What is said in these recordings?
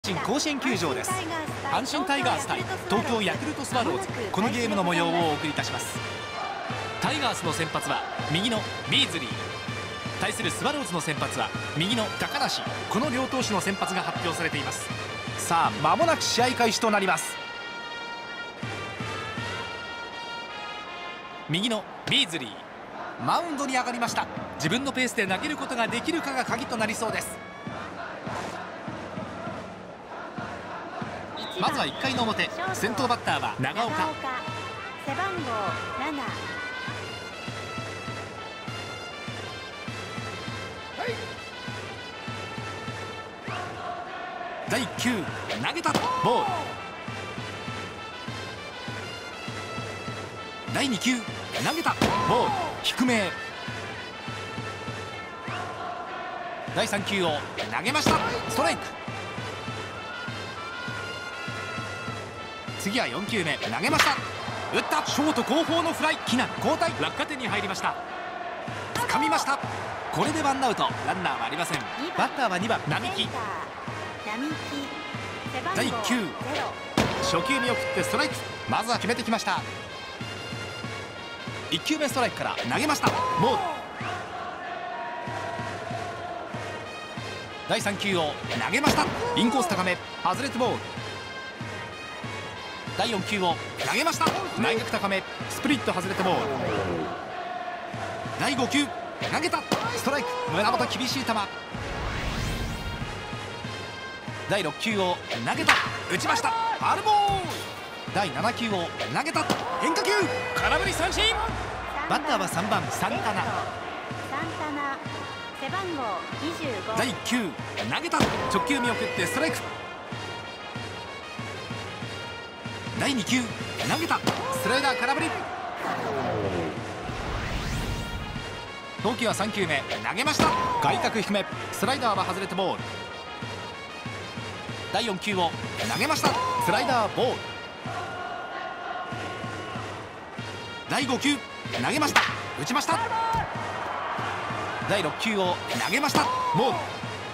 甲子園球場です。阪神タイガース対東京ヤクルトスワローズ、このゲームの模様をお送りいたします。タイガースの先発は右のビーズリー、対するスワローズの先発は右の高梨。この両投手の先発が発表されています。さあ間もなく試合開始となります。右のビーズリー、マウンドに上がりました。自分のペースで投げることができるかが鍵となりそうです。まずは1回の表、先頭バッターは長岡。 背番号7。 第1球投げた、ボール。第2球投げた、ボール、低め。第3球を投げました、ストライク。次は4球目投げました、打った、ショート後方のフライ。木浪交代、落下点に入りました。掴みました。これでワンアウト、ランナーはありません。バッターは2番並木。第1球初球見送ってストライク。まずは決めてきました。1球目ストライクから投げました、ボール。第3球を投げました、インコース高め、外れてボール。第4球を投げました、内角高め、スプリット外れてボール。第5球投げた、ストライク、胸元厳しい球。第6球を投げた、打ちました、ファウルボール。第7球を投げた、変化球、空振り三振。バッターは3番サンタナ。 背番号25。 第1球投げた、直球見送ってストライク。第2球投げた、スライダー空振り。投球は3球目投げました、外角低め、スライダーは外れてボール。第4球を投げました、スライダーボール。第5球投げました、打ちました。第6球を投げました、ボール。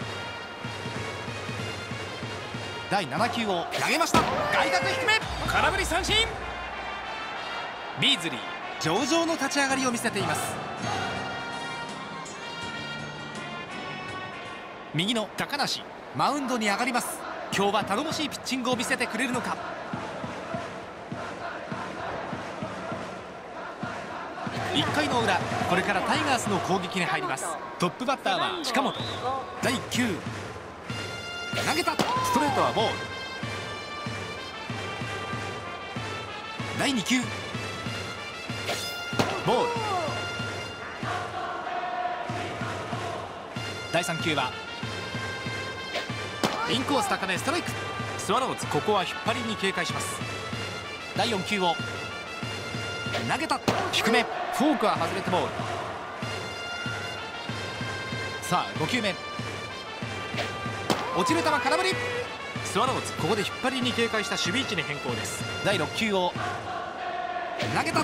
第7球を投げました、外角低め、空振り三振。ビーズリー、上々の立ち上がりを見せています。右の高梨、マウンドに上がります。今日は頼もしいピッチングを見せてくれるのか。1回の裏、これからタイガースの攻撃に入ります。トップバッターは近本。第1球投げた、ストレートはボール。第2球ボール。第3球はインコース高め、ストライク。スワローズ、ここは引っ張りに警戒します。第4球を投げた、低め、フォークは外れてボール。さあ5球目、落ちる球空振り。スワローズ、ここで引っ張りに警戒した守備位置に変更です。第6球を投げた、打った、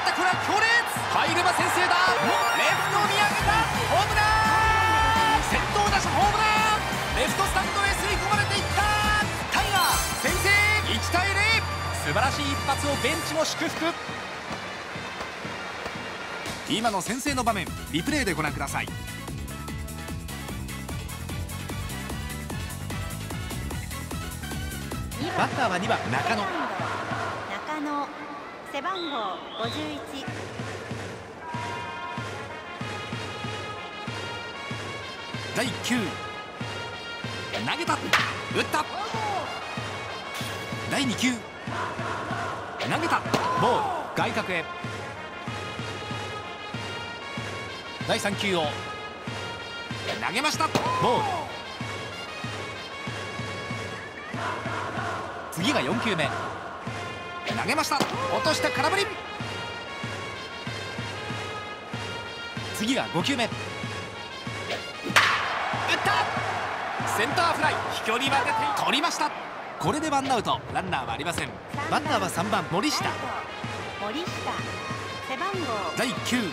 これは強烈、入れば先制だ。レフトを見上げた、ホームラン。先頭打者ホームラン、レフトスタンドへ吸い込まれていった。タイガース先制、1対0。素晴らしい一発をベンチも祝福。今の先制の場面、リプレイでご覧ください。バッターは2番中野。 背番号51。 第1球投げた、打った。第2球投げた、ボール、外角へ。第3球を投げました、ボール。次が4球目投げました、落とした空振り。次が5球目打った、センターフライ、飛距離は出て取りました。これでワンアウト、ランナーはありません。バッターは3番森下。 背番号第1球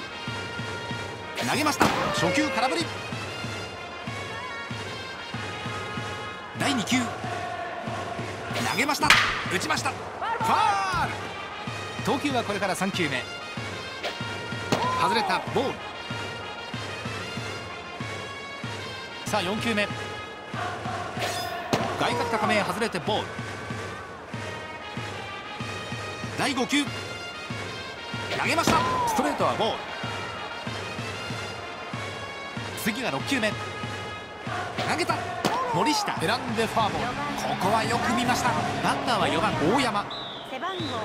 投げました、初球空振り。 第2球投げました。打ちました。ファール。投球はこれから3球目。外れた。ボール。さあ4球目。外角高め外れてボール。第5球投げました。ストレートはボール。次が6球目投げた。森下選んでフォアボール。ここはよく見ました。バッターは4番大山。 背番号3。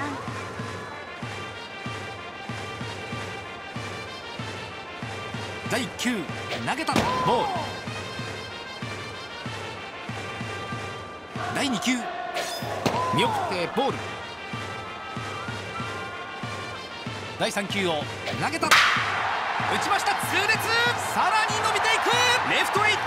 第1球投げた。ボール。第2球見送ってボール。第3球を投げた。打ちました。痛烈。さらに伸びていく。レフトへ行った。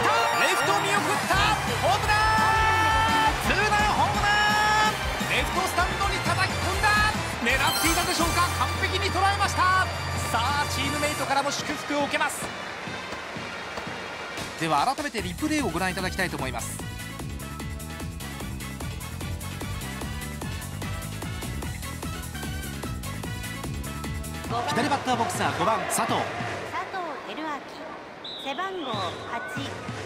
レフト見送った。ホームラン。ツーランホームラン。レフトスタンドに叩き込んだ。狙っていたでしょうか。完璧に捉えました。さあチームメイトからも祝福を受けます。では改めてリプレイをご覧いただきたいと思います。左バッターボクサー5番佐藤。 佐藤輝明。背番号8。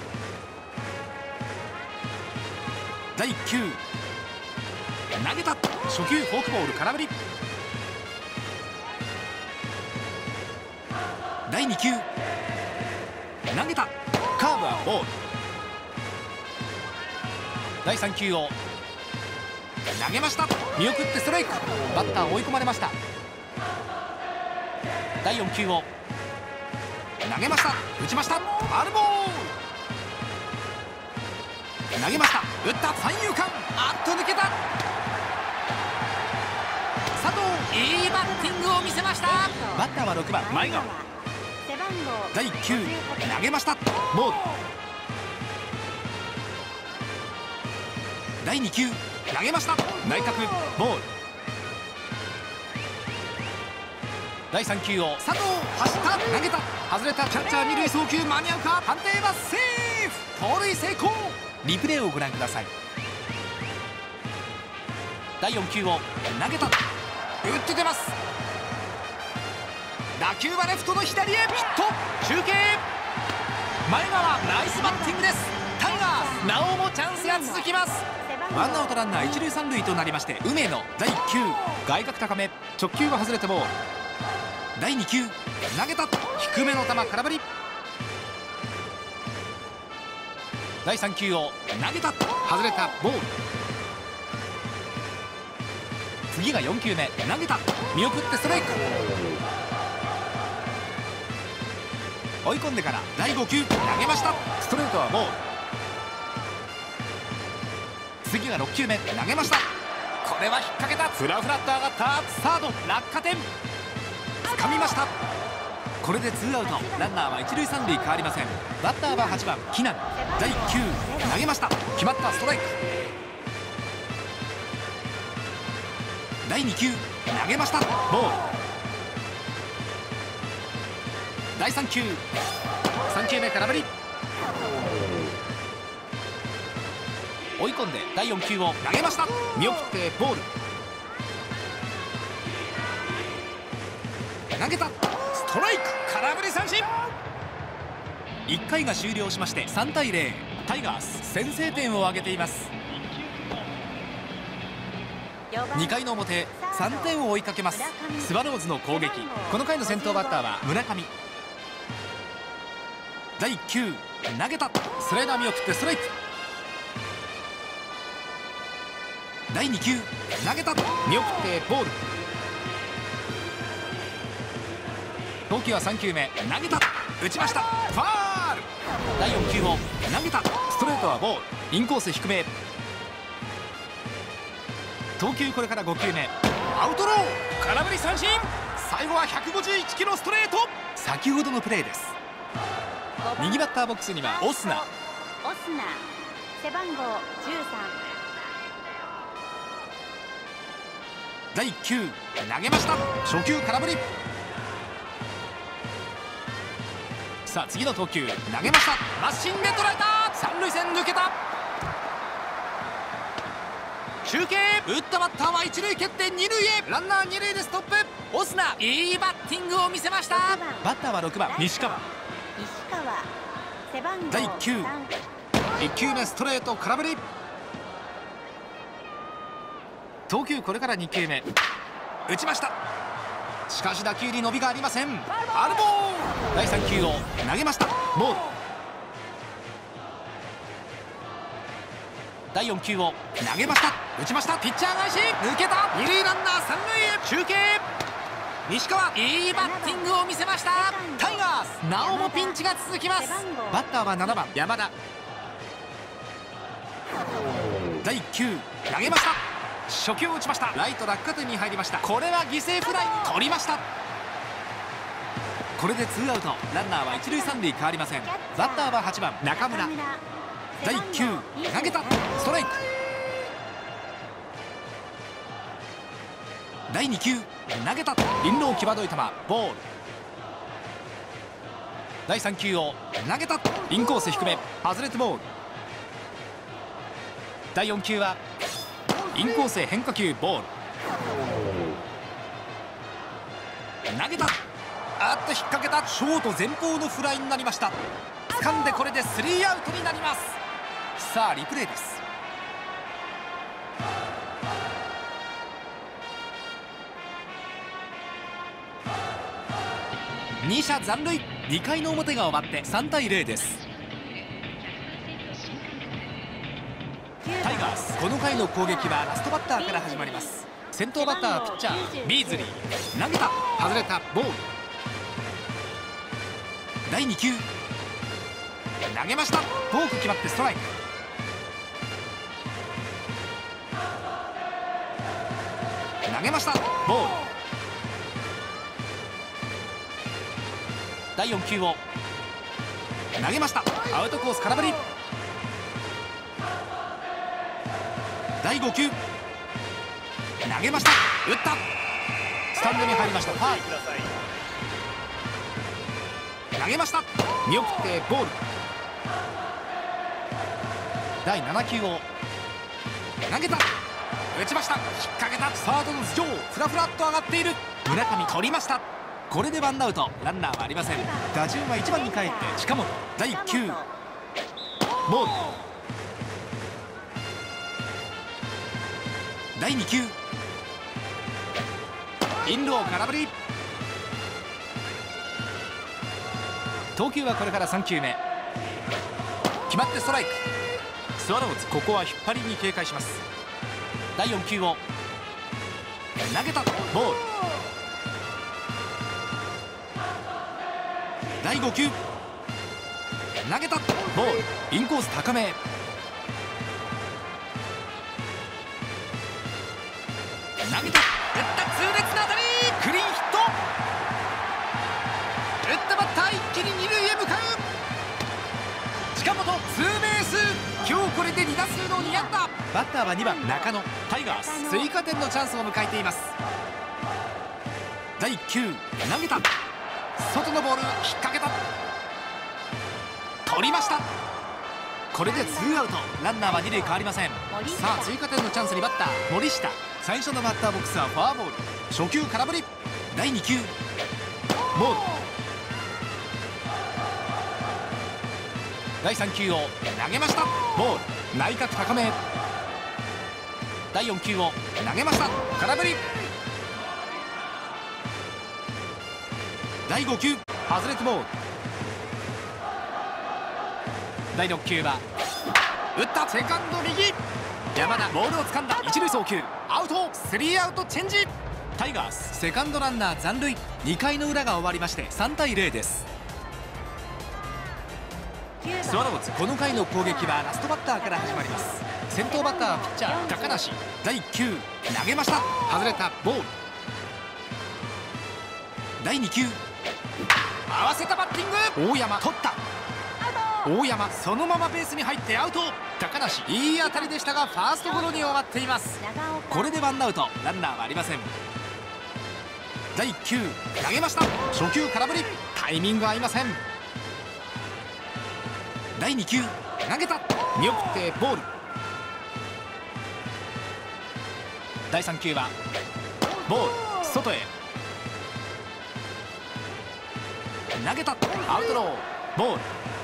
第1球投げた。初球フォークボール空振り。第2球投げた。カーブはボール。第3球を投げました。見送ってストライク。バッター追い込まれました。第4球を投げました。打ちました。ファウルボール。投げました。打った。三遊間。あっと抜けた。佐藤いいバッティングを見せました。バッターは6番前川。 背番号第1球投げました。ボール。第2球投げました。内角ボール。第3球を佐藤走った。投げた。外れた。キャッチャー二塁送球間に合うか。判定はセーフ。盗塁成功。リプレイをご覧ください。第4球を投げた。打って出ます。打球はレフトの左へ。ヒット。中継。前川ナイスバッティングです。タイガースなおもチャンスが続きます。ワンアウトランナー一塁三塁となりまして、梅野第1球外角高め直球が外れてボール。第2球投げた。低めの球空振り。第3球を投げた。外れた。ボール。次が4球目投げた。見送ってストライク。追い込んでから第5球投げました。ストレートはボール。次が6球目投げました。これは引っ掛けた。フラフラっと上がった。サード落下点。掴みました。これでツーアウト。ランナーは一塁三塁変わりません。バッターは8番木南。第1球投げました。決まった。ストライク。第2球投げました。ボール。第3球3球目空振り。追い込んで第4球を投げました。見送ってボール。投げた。ストライク。空振り三振。1回が終了しまして3対0。タイガース先制点を挙げています。2回の表3点を追いかけますスワローズの攻撃。この回の先頭バッターは村上。第1球投げた。スライダー見送ってストライク。第2球投げた。見送ってボール。投球は3球目投げた。打ちました。ファール。第4球を投げた。ストレートはボール。インコース低め。投球これから5球目アウトロー。空振り三振。最後は151キロストレート。先ほどのプレーです。右バッターボックスにはオスナ。 背番号13。 第1球投げました。初球空振り。さあ次の投球投げました。マシンで捉えた。三塁線抜けた。 中継、打ったバッターは一塁蹴って二塁へ、ランナー二塁でストップ。オスナ、いいバッティングを見せました。バッターは6番西川。 背番号第1球、1球目ストレート空振り。投球これから2球目、打ちました。しかし打球に伸びがありません。ファウルボール。第3球を投げました。ボール。第4球を投げました。打ちました。ピッチャー返し抜けた。二塁ランナー三塁へ。中継、西川、いいバッティングを見せました。タイガースなおもピンチが続きます。バッターは7番山田。第1球投げました。初球を打ちました。ライト落下点に入りました。これは犠牲フライ、取りました。これでツーアウト、ランナーは一塁三塁変わりません。バッターは8番中村。第1球投げた。ストライク。第2球投げた。インロー際どい球、ボール。第3球を投げた。インコース低め、外れてボール。第4球はインコースへ変化球、ボール。投げた。あっと引っ掛けた。ショート前方のフライになりました。掴んでこれでスリーアウトになります。さあリプレイです。2者残塁。2回の表が終わって3対0です。タイガースこの回の攻撃はラストバッターから始まります。先頭バッターはピッチャービーズリー。投げた。外れた。ボール。第2球投げました。フォーク決まってストライク。投げました。ボール。第4球を投げました。アウトコース空振り。第5球投げました。打った。スタンドに入りました。ファウル。投げました。見送ってボール。第7球を投げた。打ちました。引っ掛けた。サードの頭上、ふらふらっと上がっている。村上取りました。これでワンアウト、ランナーはありません。打順は1番に帰って近本。第1球ボール。第2球インロー空振り。投球はこれから3球目、決まってストライク。スワローズここは引っ張りに警戒します。第4球を投げた。ボール。第5球投げた。ボール。インコース高め。投げた。打った。痛烈な当たり。クリーンヒット。打ったバッター一気に二塁へ向かう。近本ツーベース。今日これで2打数の2安打。バッターは2番中野。タイガース追加点のチャンスを迎えています。第1球投げた。外のボール引っ掛けた。取りました。これでツーアウト、ランナーは2塁変わりません。さあ追加点のチャンスにバッター森下。最初のバッターボックスはフォアボール。初球空振り。第2球ボール。第3球を投げました。ボール。内角高め。第4球を投げました。空振り。第5球外れてボール。第6球は打った。セカンド右。山田ボールを掴んだ。一塁送球アウト。スリーアウトチェンジ。タイガースセカンドランナー残塁。2回の裏が終わりまして3対0です。スワローズこの回の攻撃はラストバッターから始まります。先頭バッターはピッチャー高梨。第1球投げました。外れた。ボール。第2球合わせたバッティング。大山取った。大山そのままベースに入ってアウト。高梨いい当たりでしたがファーストゴロに終わっています。これでワンアウト、ランナーはありません。第1球投げました。初球空振り。タイミング合いません。第2球投げた。見送ってボール。 第3球はボール、外へ投げた、アウトロー、ボール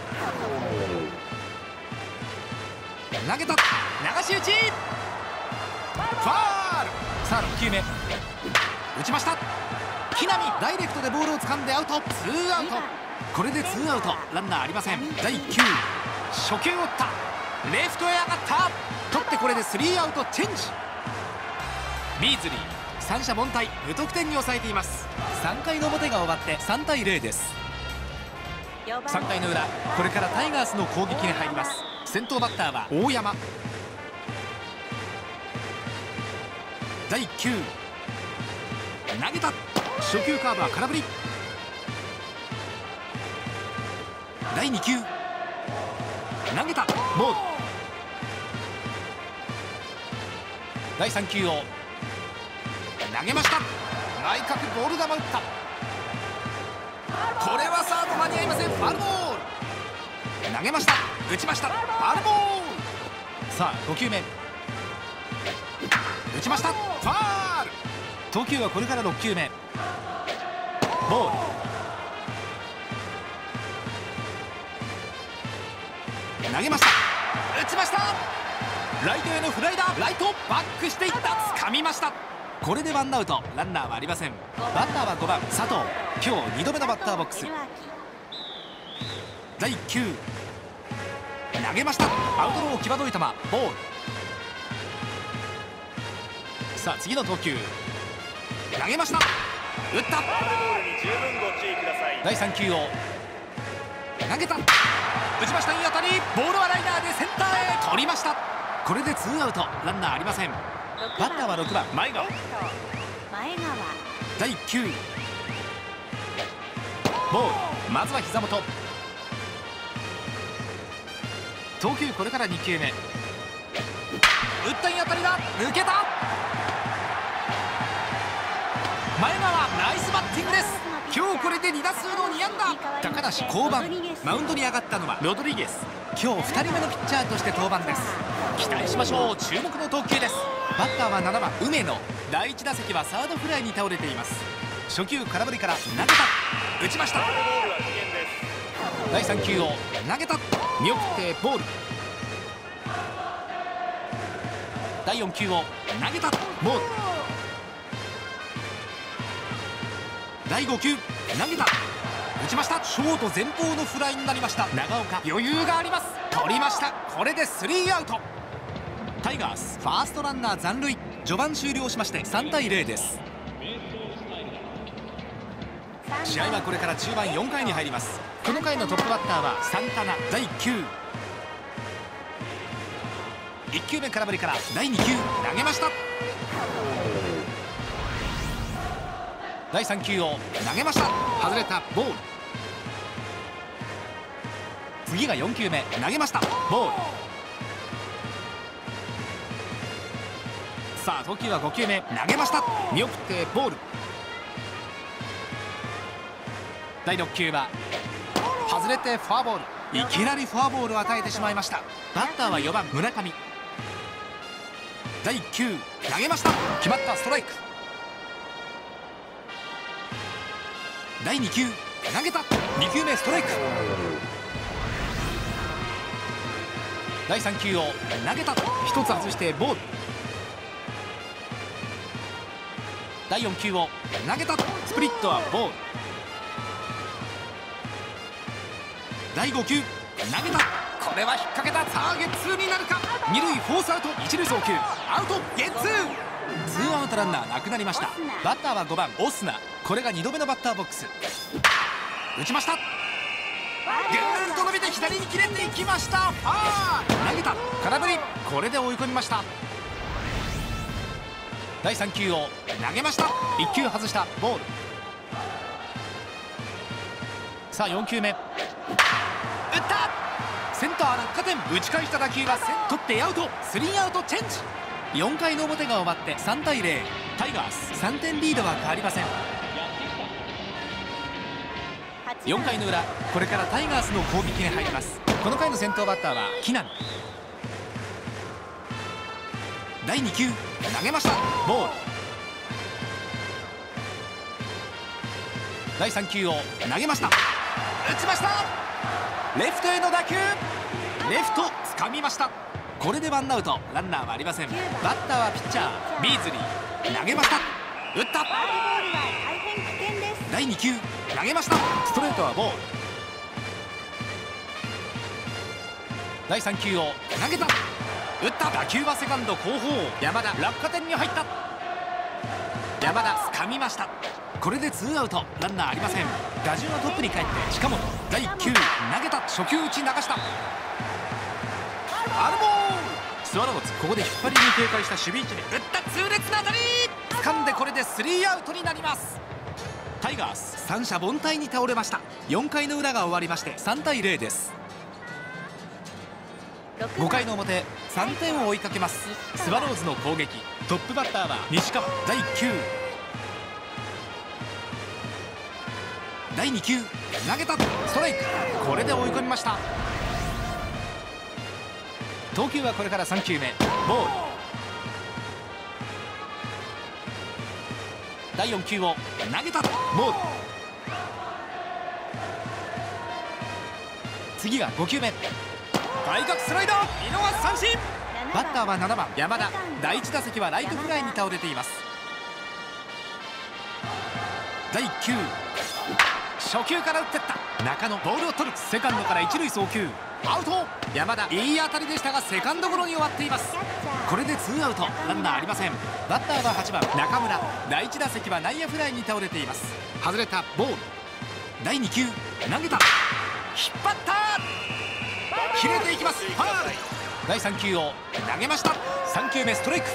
投げた、流し打ち、ファール。さあ6球目打ちました。木浪ダイレクトでボールを掴んでアウト、ツーアウト。これでツーアウト、ランナーありません。第1球初球を打った、レフトへ上がった、取ってこれでスリーアウトチェンジ。ビーズリー三者凡退無得点に抑えています。3回の表が終わって3対0です。3回の裏、これからタイガースの攻撃に入ります。先頭バッターは大山。第1球投げた、初球カーブは空振り。第2球投げた、ボール。第3球を投げました。内角ボール球打った、これはサード間に合いません。ファウルボール。投げました、打ちました、ファウルボール。さあ5球目打ちました、ファウル。投球はこれから6球目、ボール投げました、打ちました、ライトへのフライだ。ライトバックしていった、掴みました。これでワンアウト、ランナーはありません。バッターは5番佐藤、今日2度目のバッターボックス。第1球投げました、アウトロー際どい球、ボール。さあ次の投球投げました、打った。第3球を投げた、打ちました、いい当たり、ボールはライナーでセンターへ取りました。これでツーアウト、ランナーありません。バッターは6番前川。第1球ボール、まずは膝元。投球これから2球目、打った、いい当たりだ、抜けた。前川ナイスバッティングです。今日これで2打数の2安打。高梨降板、マウンドに上がったのはロドリゲス。今日2人目のピッチャーとして登板です。期待しましょう。注目の投球です。バッターは7番梅野。第1打席はサードフライに倒れています。初球空振りから投げた、打ちました。第3球を投げた、見送ってボール。第4球を投げた、ボール。第5球投げた、打ちました。ショート前方のフライになりました。長岡余裕があります、取りました。これでスリーアウト。タイガースファーストランナー残塁。序盤終了しまして3対0です。試合はこれから中盤4回に入ります。この回のトップバッターはサンタナ。第1球1球目空振りから第2球投げました。第3球を投げました、外れた、ボール。次が4球目投げました、ボール。さあ投球は5球目投げました、見送ってボール。第6球は外れてフォアボール。いきなりフォアボールを与えてしまいました。バッターは4番村上。第1球投げました、決まった、ストライク。第2球投げた、2球目ストライク。第3球を投げた、1つ外してボール。第4球を投げた、スプリットはボール。第5球投げた、これは引っ掛けた、ターゲット2になるか。2塁フォースアウト、1塁送球アウト、ゲッツー。ツーアウトランナーなくなりました。バッターは5番オスナ。これが2度目のバッターボックス。打ちました、ぐーんと伸びて左に切れていきました。ファー投げた、空振り。これで追い込みました。第3球を投げました、1球外したボール。さあ4球目打った、センター落下点、打ち返した打球は取ってアウト、スリーアウトチェンジ。4回の表が終わって3対0、タイガース3点リードは変わりません。4回の裏、これからタイガースの攻撃に入ります。この回の先頭バッターは木浪。 第2球投げました。ボール。第3球を投げました。打ちました。レフトへの打球、レフト掴みました。これでワンアウト、ランナーはありません。バッターはピッチャービーズリー。投げました。打った。第2球投げました。ストレートはボール。第3球を投げた。打った。打球はセカンド後方。山田落下点に入った。山田掴みました。これでツーアウト、ランナーありません。打順はトップに帰って近本。第1球投げた。初球打ち流した。アルボール。スワローズここで引っ張りに警戒した守備位置で打った痛烈な当たり。掴んでこれでスリーアウトになります。タイガース三者凡退に倒れました。4回の裏が終わりまして3対0です。5回の表3点を追いかけますスワローズの攻撃。トップバッターは西川。第1球第2球投げた。ストライク。これで追い込みました。投球はこれから3球目。ボール。第4球を投げた。ボール。次が5球目。外角スライダー見逃し三振。バッターは7番山田。第1打席はライトフライに倒れています。第1球初球から打ってった中野。ボールを取る。セカンドから一塁送球。アウト。山田いい当たりでしたがセカンドゴロに終わっています。これでツーアウト、ランナーありません。バッターは8番中村。第1打席は内野フライに倒れています。外れた。ボール。第2球投げた。引っ張った。切れていきます。ファウル。第3球を投げました。3球目ストライク。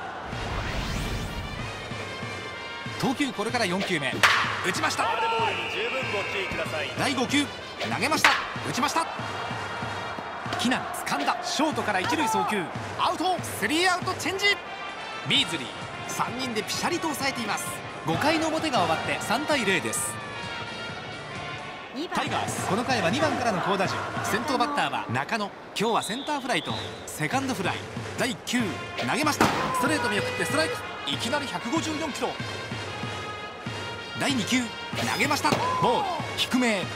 投球これから4球目。打ちました。第5球投げました。打ちました。木南掴んだ。ショートから一塁送球。アウト。スリーアウトチェンジ。ビーズリー3人でピシャリと抑えています。5回の表が終わって3対0です。タイガースこの回は2番からの好打順。先頭バッターは中野。今日はセンターフライとセカンドフライ。第1球投げました。ストレート見送ってストライク。いきなり154キロ。第2球投げました。ボール。低めへ。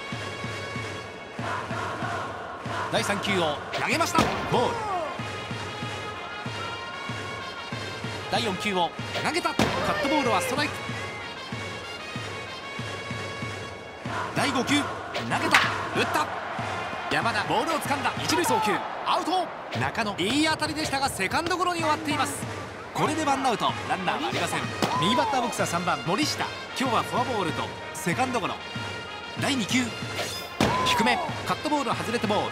第3球を投げました。ボール。第4球を投げた。カットボールはストライク。第5球投げた。打った。山田ボールを掴んだ。一塁送球。アウト。中野いい当たりでしたがセカンドゴロに終わっています。これでワンアウト、ランナーはありません。右バッターボックスは3番森下。今日はフォアボールとセカンドゴロ。第2球低め。カットボールは外れてボール。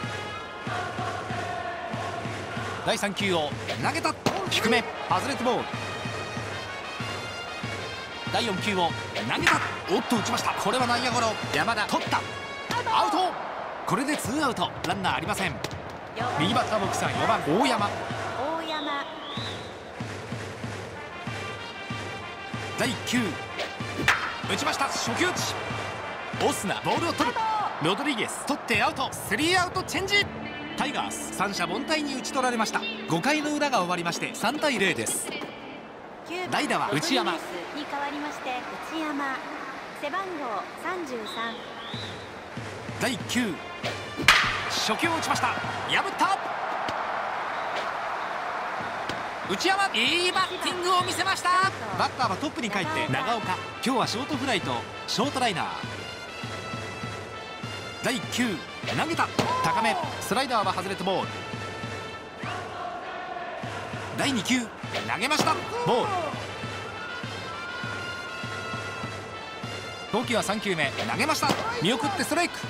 第3球を投げた。低め外れてボール。第4球を投げた。おっと打ちました。これは内野ゴロ。山田取った。アウト。これでツーアウト、ランナーありません。右バッターボックスは4番大山。第1球打ちました。初球打ち。オスナボールを取る。ロドリゲス取ってアウト。スリーアウトチェンジ。タイガース三者凡退に打ち取られました。5回の裏が終わりまして3対0です。代打は内山に代わりまして内山、背番号33。 第1球初球を打ちました。破った。内山いいバッティングを見せました。バッターはトップに帰って長岡。今日はショートフライとショートライナー。第1球投げた。高めスライダーは外れてボール。第2球投げました。ボール。投球は3球目投げました。見送ってストライク。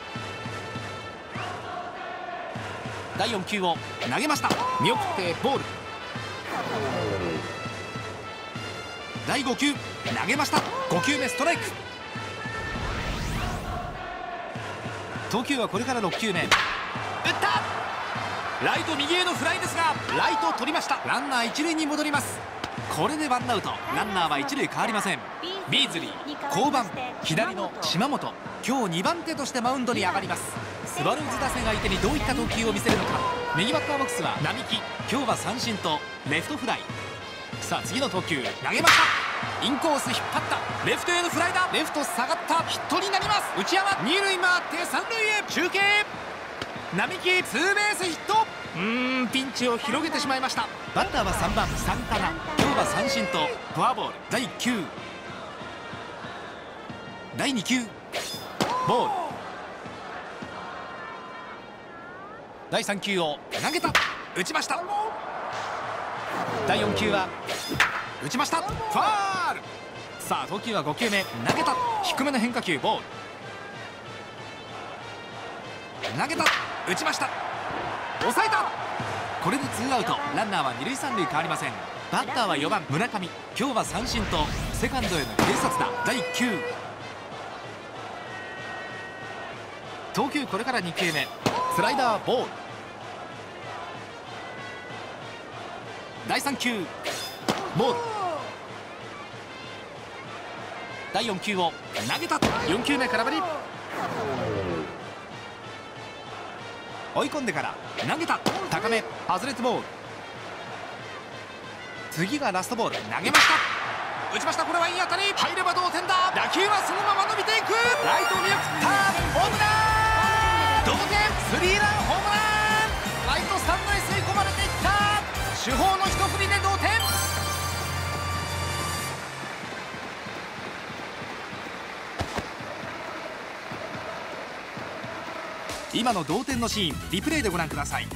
第4球を投げました。見送ってボール。第5球投げました。5球目ストライク。投球はこれから6球目。打った。ライト右へのフライですがライトを取りました。ランナー一塁に戻ります。これでワンアウト、ランナーは一塁変わりません。ビーズリー降板。左の島本今日2番手としてマウンドに上がります。スワローズ打線相手にどういった投球を見せるのか。 右バッターボックスは並木。今日は三振とレフトフライ。さあ次の投球、投げました。インコース引っ張った。レフトへのフライだ。レフト下がった。ヒットになります。内山二塁回って三塁へ中継。並木ツーベースヒット。ピンチを広げてしまいました。バッターは3番サンタナ。今日は三振とフォアボール。第1球、第2球ボール。第3球を投げた。打ちました。第4球は打ちました。ファール。さあ投球は5球目、投げた。低めの変化球ボール。投げた。打ちました。抑えた。これでツーアウト。ランナーは二塁三塁変わりません。バッターは4番村上。今日は三振とセカンドへの併殺打。第1球、投球これから2球目、スライダーボール。第3球ボール。第4球を投げた。4球目空振り。追い込んでから投げた。高め外れてボール。次がラストボール。投げました。打ちました。これはいい当たり。入れば同点だ。打球はそのまま伸びていく。ライトを見送った。ホームラン。同点。スリーランホームラン。ライトスタンドへ吸い込まれていった。主砲の一振りで同点。今の同点のシーン、リプレイでご覧ください。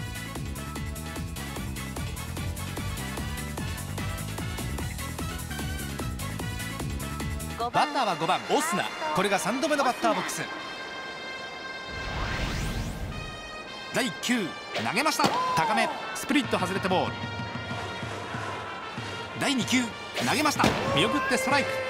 バッターは5番オスナ。これが3度目のバッターボックス。第1球投げました。高めスプリット外れてボール。第2球投げました。見送ってストライク。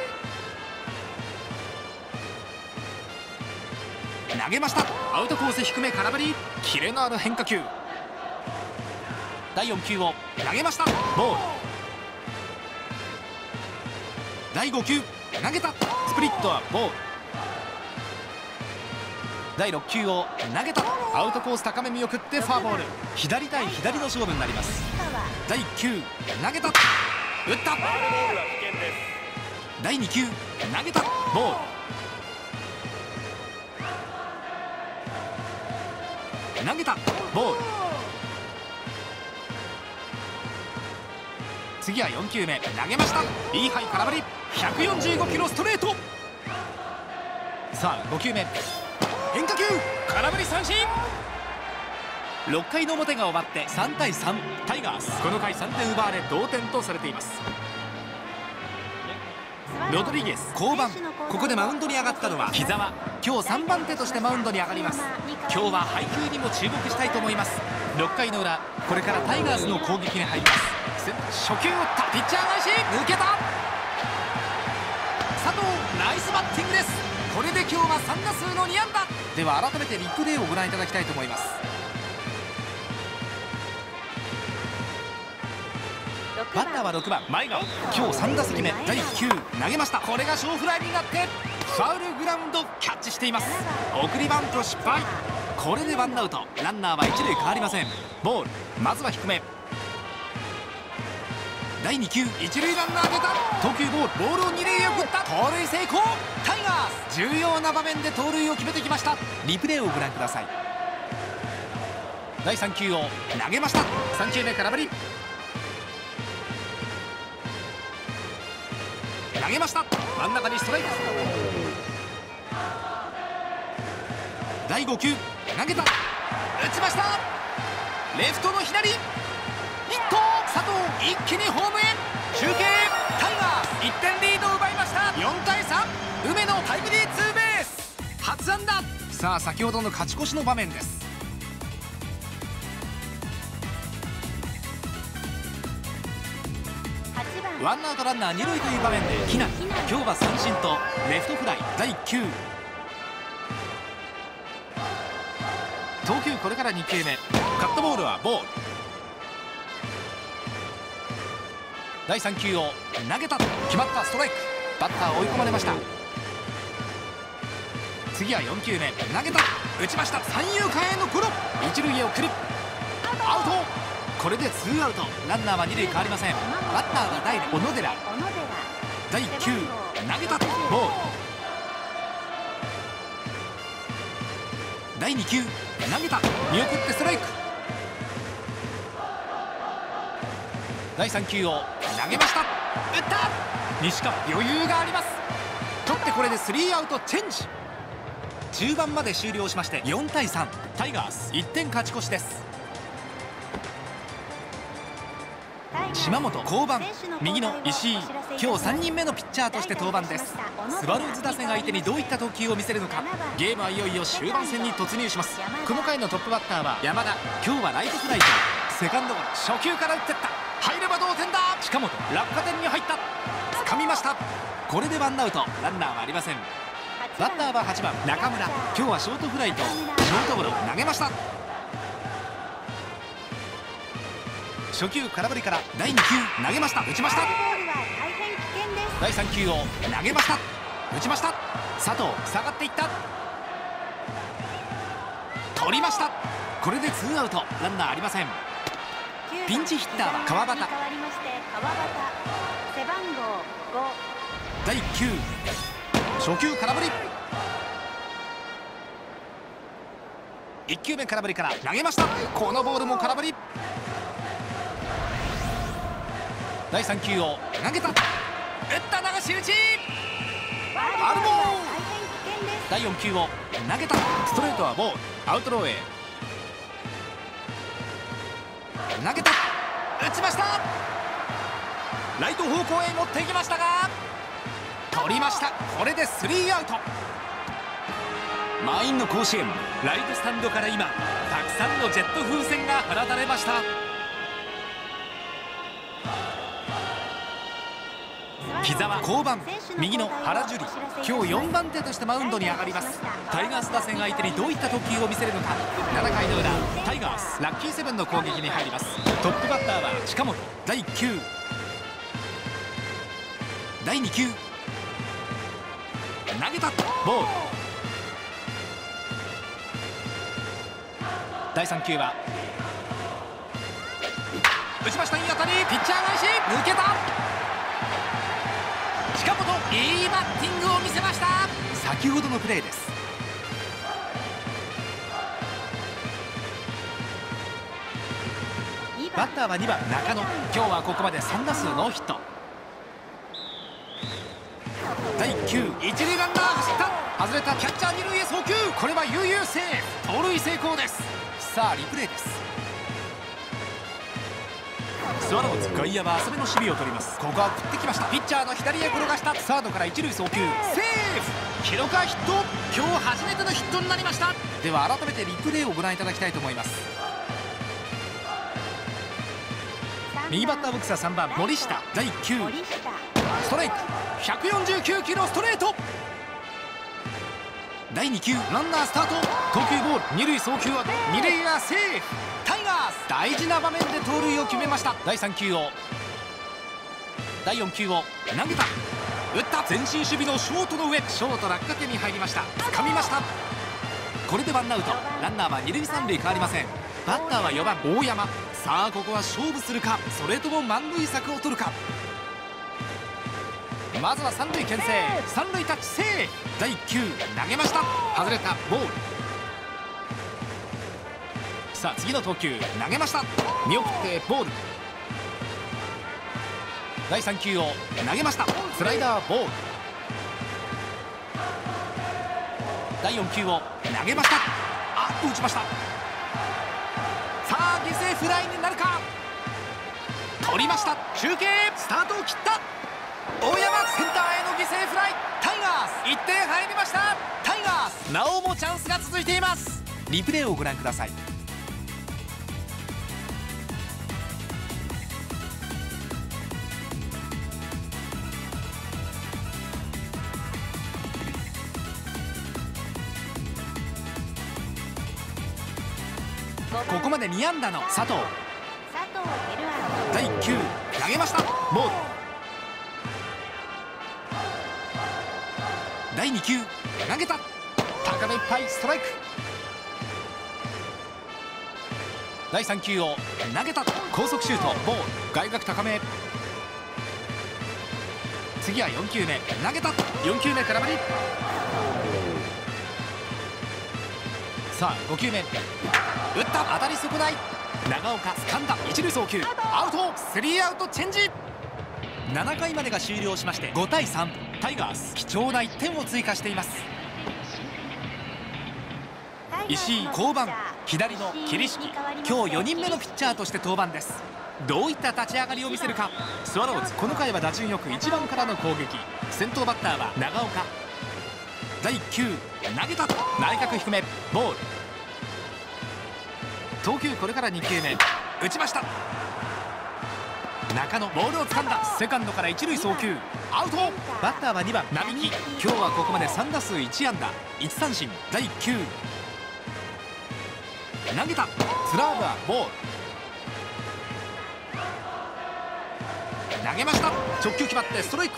投げました。アウトコース低め空振り。キレのある変化球。第4球を投げました。ボール。第5球投げた。スプリットはボール。第6球を投げた。アウトコース高め見送ってフォアボール。左対左の勝負になります。第1球投げた。打った。第2球投げた。ボール。投げた。ボール。次は4球目投げました。いいハイ空振り。145キロストレート。さあ5球目変化球空振り三振。6回の表が終わって3対3。タイガースこの回3点奪われ同点とされています。ロドリゲス降板。ここでマウンドに上がったのは木澤。今日3番手としてマウンドに上がります。今日は配球にも注目したいと思います。6回の裏、これからタイガースの攻撃に入ります。初球を打った。ピッチャー返し抜けた。佐藤ナイスバッティングです。これで今日は3打数の2安打。では改めてリプレイをご覧いただきたいと思います。バッターは6番前川。今日3打席目第1球投げました。これが小フライになってファウルグラウンドキャッチしています。送りバント失敗。これでワンアウト。ランナーは1塁変わりません。ボール。まずは低め。第2球1塁ランナー出た。投球ボールを2塁へ送った。盗塁成功。タイガース重要な場面で盗塁を決めてきました。リプレイをご覧ください。第3球を投げました。3球目空振り。投げました。真ん中にストライク。第5球投げた。打ちました。レフトの左ヒット。佐藤一気にホームへ。中継タイガース1点リードを奪いました。4対3。梅野タイムリーツーベース初安打。さあ先ほどの勝ち越しの場面です。ワンアウトランナー2塁という場面で木浪。今日は三振とレフトフライ。第1球投球これから2球目。カットボールはボール。第3球を投げた。決まったストライク。バッター追い込まれました。次は4球目投げた。打ちました。三遊間へのゴロ。一塁へ送る。 アウト。これでツーアウト、ランナーは2塁変わりません。バッターは代打小野寺。第1球投げた、ボール。第2球投げた、見送ってストライク。第3球を投げました、打った。西川余裕があります。取ってこれでスリーアウトチェンジ。中盤まで終了しまして4対3、タイガース1点勝ち越しです。島本降板、右の石井、今日3人目のピッチャーとして登板です。スワローズ打線相手にどういった投球を見せるのか。ゲームはいよいよ終盤戦に突入します。この回のトップバッターは山田。今日はライトフライとセカンドゴロ、初球から打ってった。入れば同点だ。近本落下点に入った、掴みました。これでワンアウト、ランナーはありません。バッターは8番中村。今日はショートフライとショートゴロ投げました。初球空振りから第2球投げました、打ちました。第3球を投げました、打ちました。佐藤下がっていった、取りました。これでツーアウト、ランナーありません。ピンチヒッターは川端。第1球初球空振り、1球目空振りから投げました。このボールも空振り。第3球を投げた、打った流し打ち、ファウルボール。第4球を投げた、ストレートはボール、アウトローへ投げた、打ちました。ライト方向へ持っていきましたが取りました。これでスリーアウト。満員の甲子園、ライトスタンドから今たくさんのジェット風船が放たれました。木澤降板、右の原樹里。今日4番手としてマウンドに上がります。タイガース打線相手にどういった投球を見せるのか。7回の裏、タイガースラッキーセブンの攻撃に入ります。トップバッターは近本。第1球第2球投げた、ボール。第3球は打ちました、いい当たり、ピッチャー返し抜けた。近本いいバッティングを見せました。先ほどのプレーです。バッターは2番中野。今日はここまで3打数ノーヒット。第1球一塁ランナー走った、外れた、キャッチャー二塁へ送球、これは悠々セーフ、盗塁成功です。さあリプレイです。スワローズ外野は浅めの守備を取ります。ここは振ってきました、ピッチャーの左へ転がした、サードから一塁送球、セーフ。記録はヒット、今日初めてのヒットになりました。では改めてリプレイをご覧いただきたいと思います。右バッターボックスは3番森下。第1球ストライク、149キロストレート。第2球ランナースタート、投球ボール、二塁送球は二塁がセーフ。タイガース大事な場面で盗塁を決めました。第3球を第4球を投げた、打った、前進守備のショートの上、ショート落下点に入りました、掴みました。これでワンアウト、ランナーは二塁三塁変わりません。バッターは4番大山。さあここは勝負するか、それとも満塁策を取るか。まずは三塁牽制、三塁タッチセーフ。第1球投げました、外れた、ボール。さあ次の投球投げました、見送ってボール。第3球を投げました、スライダーボール。第4球を投げました、打ちました。さあ犠牲フライになるか、取りました。中継スタートを切った、大山センターへの犠牲フライ。タイガース1点入りました。タイガースなおもチャンスが続いています。リプレイをご覧ください。ここまで2安打の佐藤。第1球投げました、ボール。第2球投げた、高めいっぱいストライク。 第3球を投げた。高速シュート、ボール、外角高め。次は4球目、投げた。4球目空振り。さあ5球目、打った。当たり損ない。長岡掴んだ。一塁送球アウト。スリーアウトチェンジ。7回までが終了しまして5対3、タイガース貴重な1点を追加しています。石井降板、左の桐敷、今日4人目のピッチャーとして登板です。どういった立ち上がりを見せるか。スワローズこの回は打順よく1番からの攻撃。先頭バッターは長岡。第1球投げた。内角低め、ボール。投球これから2球目、打ちました。中野ボールを掴んだ。セカンドから一塁送球アウト。バッターは2番並木。今日はここまで3打数1安打1三振。第1球投げた。スラーブはボール。投げました。直球決まってストライク。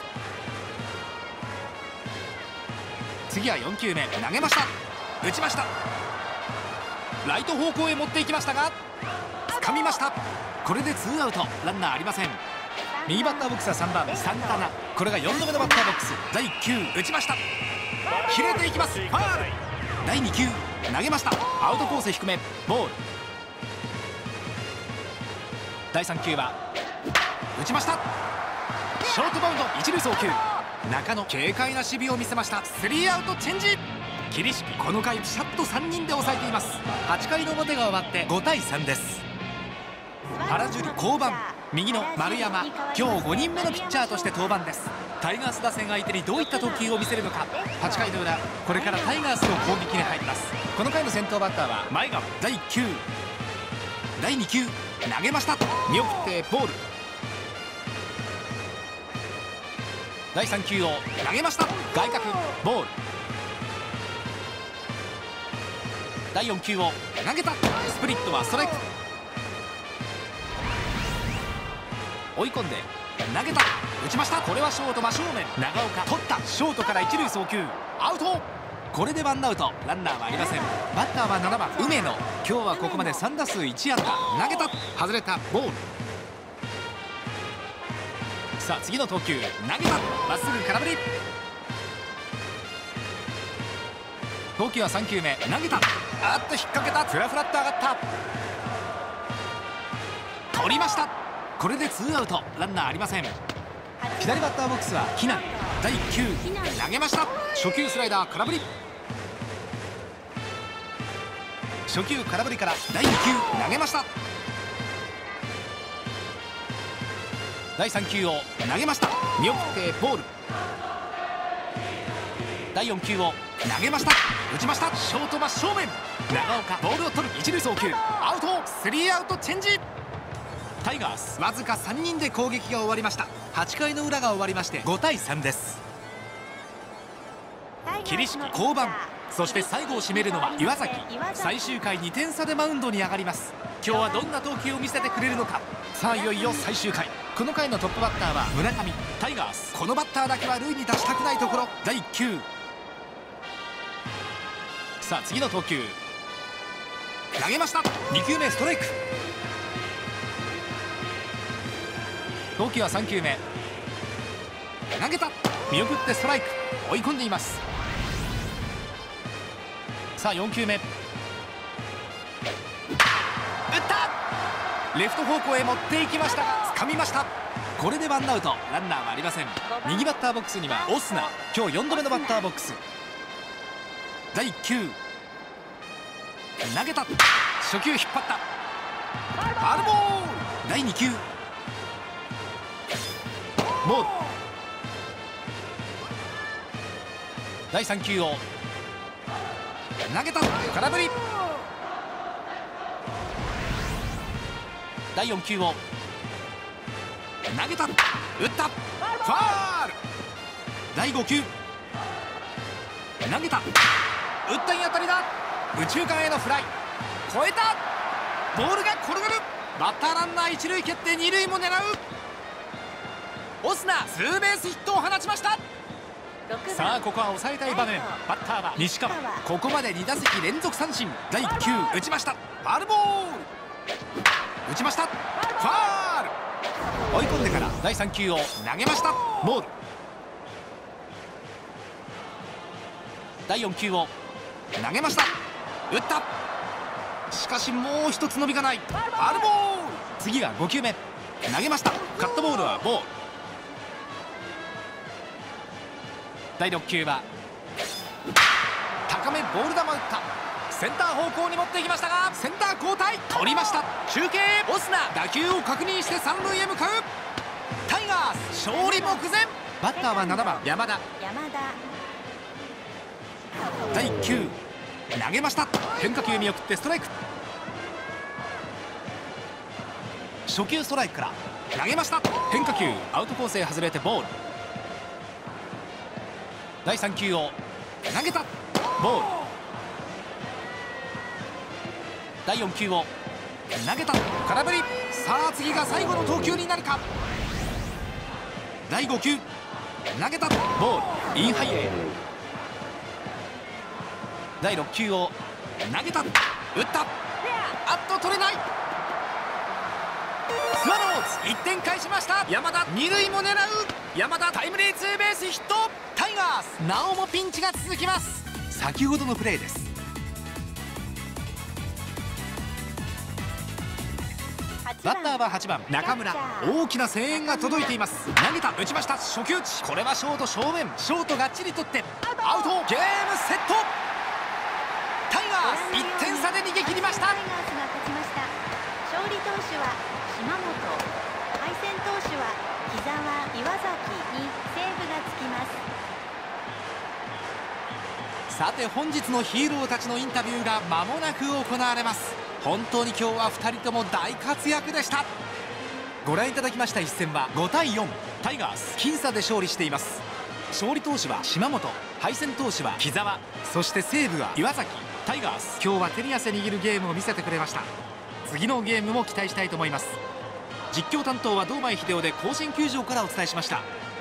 次は4球目、投げました。打ちました。ライト方向へ持っていきましたが掴みました。これでツーアウト、ランナーありません。右バッターボックスは3番サンタナ。これが4度目のバッターボックス。第1球打ちました。切れていきます。ファウル。第2球投げました。アウトコース低め、ボール。第3球は打ちました。ショートバウンド、一塁送球。中野軽快な守備を見せました。スリーアウトチェンジ。桐敷この回ピシャッと3人で抑えています。8回の表が終わって5対3です。原樹里降板、右の丸山、今日5人目のピッチャーとして登板です。タイガース打線相手にどういった投球を見せるのか。8回の裏、これからタイガースの攻撃に入ります。この回の先頭バッターは前川。第1球第2球投げました。見送ってボール。第3球を投げました。外角ボール。第4球を投げた。スプリットはストライク。追い込んで投げた。打ちました。これはショート真正面。長岡取った。ショートから一塁送球アウト。これでワンアウト、ランナーはありません。バッターは7番梅野。今日はここまで3打数1安打。投げた。外れた。ボール。さあ次の投球投げた。まっすぐ空振り。投球は3球目投げた。あっと引っ掛けた。フラフラっと上がった。取りました。これでツーアウト、ランナーありません。左バッターボックスは木浪。第1球投げました。初球スライダー空振り。初球空振りから第2球投げました。第3球を投げました。見送ってボール。第4球を投げました。打ちました。ショート真正面。長岡ボールを取る。一塁送球アウト。スリーアウトチェンジ。タイガースわずか3人で攻撃が終わりました。8回の裏が終わりまして5対3です。桐敷降板、そして最後を締めるのは岩崎。最終回2点差でマウンドに上がります。今日はどんな投球を見せてくれるのか。さあいよいよ最終回。この回のトップバッターは村上。タイガースこのバッターだけは塁に出したくないところ。第1球さあ次の投球投げました。2球目ストライク。投球は3球目投げた。見送ってストライク。追い込んでいます。さあ4球目打った。レフト方向へ持っていきましたが掴みました。これでワンアウト、ランナーはありません。右バッターボックスにはオスナ。今日4度目のバッターボックス。第1球投げた。初球引っ張った。ファウルボール。第2球ボール。第3球を投げた。空振り。第4球を投げた。打った。ファウル。第5球投げた。打った。いい当たりだ。右中間へのフライ。越えた。ボールが転がる。バッターランナー一塁蹴って二塁も狙う。オスナツーベースヒットを放ちました。さあここは抑えたい場面。バッターは西川。ここまで2打席連続三振。第1球打ちました。ファウルボール。 打ちました。ファール。追い込んでから第3球を投げました。ボール。第4球を投げました。打った。しかしもう一つ伸びがない。ファウルボール。次が5球目、投げました。カットボールはボール。第6球は高めボール球打った。センター方向に持っていきましたが、センター交代。取りました。中継オスナ、打球を確認して三塁へ向かう。タイガース勝利目前。バッターは7番山田。第1球投げました。変化球見送ってストライク。初球ストライクから投げました。変化球アウトコースへ外れてボール。第3球を投げた。ボール。第4球を投げた。空振り。さあ次が最後の投球になるか。第5球投げた。ボール。インハイへ。第6球を投げた。打った。あっと取れない。スワローズ1点返しました。山田2塁も狙う。山田タイムリーツーベースヒット。タイガースなおもピンチが続きます。先ほどのプレーです。バッターは8番中村。大きな声援が届いています。投げた。打ちました。初球打ち。これはショート正面。ショートがっちり取ってアウト。ゲームセット。タイガース1点差で逃げ切りました。 タイガースが勝ちました。勝利投手は島本、敗戦投手は木澤、岩崎にセーブがつきます。 さて本日のヒーローたちのインタビューが間もなく行われます。本当に今日は2人とも大活躍でした。ご覧いただきました一戦は5対4、タイガース僅差で勝利しています。勝利投手は島本、敗戦投手は木澤、そして西武は岩崎。タイガース今日は手に汗握るゲームを見せてくれました。次のゲームも期待したいと思います。実況担当は堂前秀夫で甲子園球場からお伝えしました。